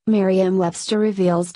Merriam-Webster reveals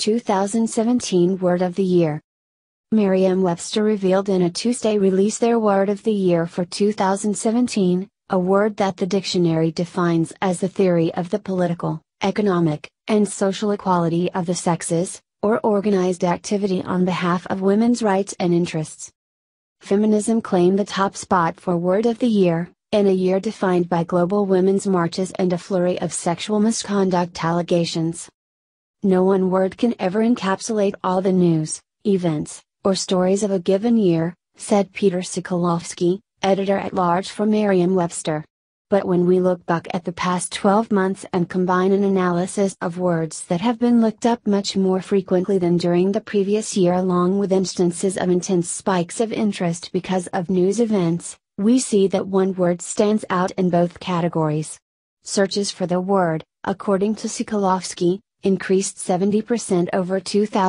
2017 Word of the Year. Merriam-Webster revealed in a Tuesday release their Word of the Year for 2017, a word that the dictionary defines as the theory of the political, economic, and social equality of the sexes, or organized activity on behalf of women's rights and interests. Feminism claimed the top spot for Word of the Year, in a year defined by global women's marches and a flurry of sexual misconduct allegations. No one word can ever encapsulate all the news, events, or stories of a given year, said Peter Sokolowski, editor-at-large for Merriam-Webster. But when we look back at the past 12 months and combine an analysis of words that have been looked up much more frequently than during the previous year along with instances of intense spikes of interest because of news events, we see that one word stands out in both categories. Searches for the word, according to Sokolowski, increased 70% over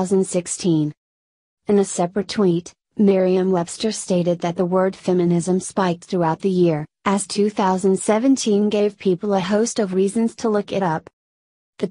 2016. In a separate tweet, Merriam-Webster stated that the word feminism spiked throughout the year, as 2017 gave people a host of reasons to look it up. The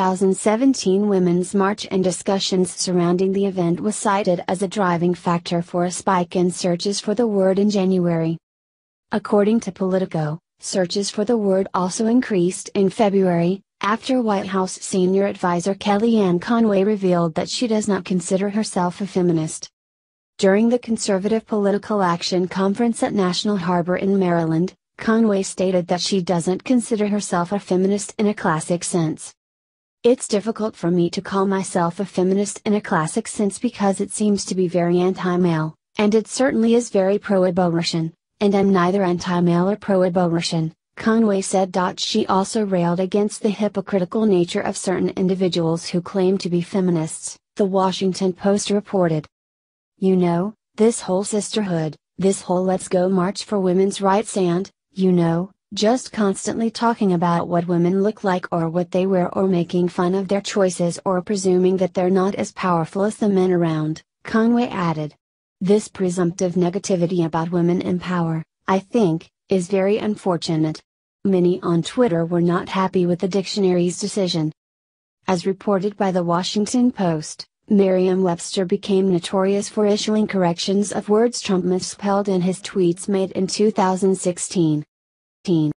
2017 Women's March and discussions surrounding the event was cited as a driving factor for a spike in searches for the word in January. According to Politico, searches for the word also increased in February, after White House senior advisor Kellyanne Conway revealed that she does not consider herself a feminist. During the Conservative Political Action Conference at National Harbor in Maryland, Conway stated that she doesn't consider herself a feminist in a classic sense. "It's difficult for me to call myself a feminist in a classic sense because it seems to be very anti-male, and it certainly is very pro-abortion, and I'm neither anti-male or pro-abortion," Conway said. She also railed against the hypocritical nature of certain individuals who claim to be feminists, The Washington Post reported. "You know, this whole sisterhood, this whole let's go march for women's rights and, you know, just constantly talking about what women look like or what they wear or making fun of their choices or presuming that they're not as powerful as the men around," Conway added. "This presumptive negativity about women in power, I think, is very unfortunate." Many on Twitter were not happy with the dictionary's decision. As reported by the Washington Post, Merriam-Webster became notorious for issuing corrections of words Trump misspelled in his tweets made in 2016.